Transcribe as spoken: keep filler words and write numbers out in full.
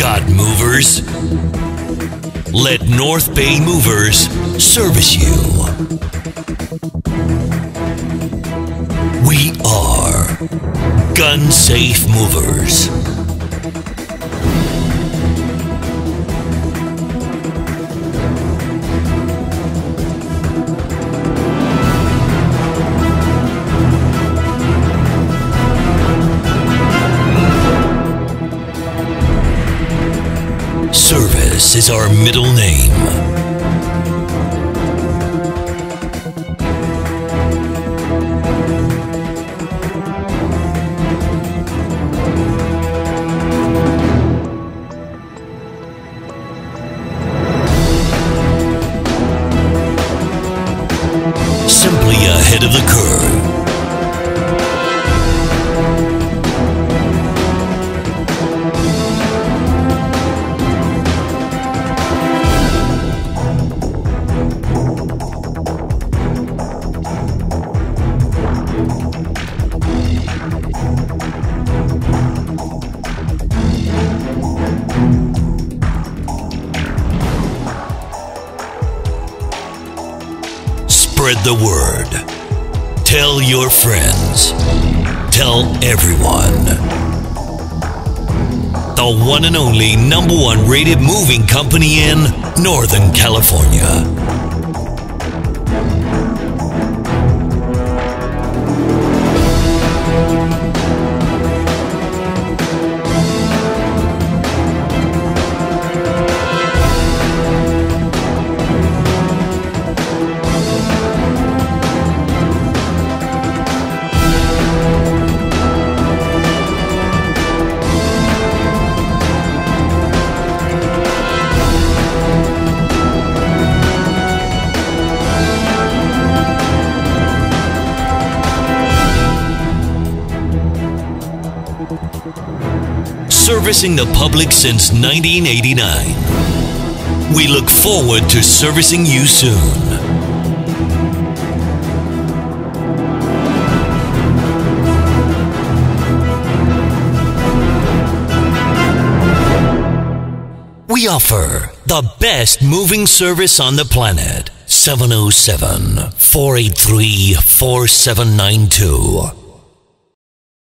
Got movers? Let North Bay Movers service you. We are Gun Safe Movers. Service is our middle name. Simply ahead of the curve. Spread the word. Tell your friends. Tell everyone. The one and only number one rated moving company in Northern California. Servicing the public since nineteen eighty-nine. We look forward to servicing you soon. We offer the best moving service on the planet. seven oh seven, four eight three, four seven nine two.